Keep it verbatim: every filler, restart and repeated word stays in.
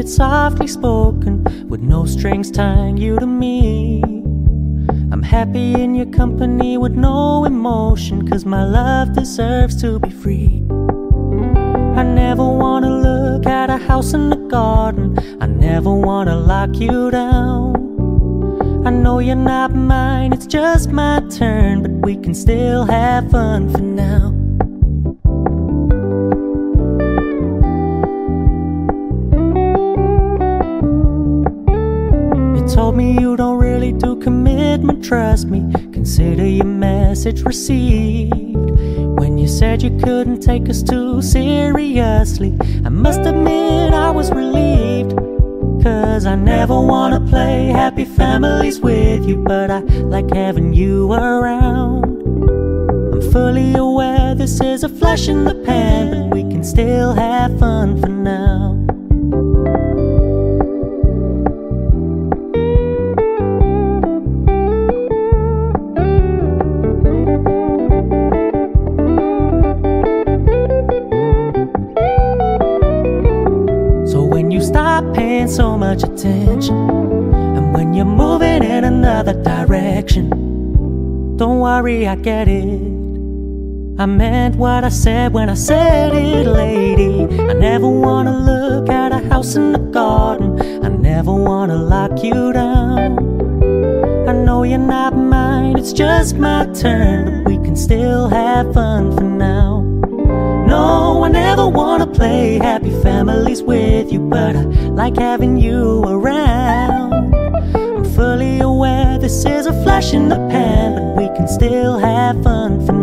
it softly spoken, with no strings tying you to me. I'm happy in your company with no emotion, 'cause my love deserves to be free. I never wanna look at a house in the garden, I never wanna lock you down. I know you're not mine, it's just my turn, but we can still have fun for now. You told me you don't really do commitment, trust me, consider your message received. When you said you couldn't take us too seriously, I must admit I was relieved. 'Cause I never wanna play happy families with you, but I like having you around. I'm fully aware this is a flash in the pan, but we can still have fun for now. Stop paying so much attention, and when you're moving in another direction, don't worry, I get it. I meant what I said when I said it, lady. I never wanna look at a house in the garden, I never wanna lock you down. I know you're not mine, it's just my turn, but we can still have fun for now. No, I never wanna play happy families with you, but I like having you around. I'm fully aware this is a flash in the pan, but we can still have fun for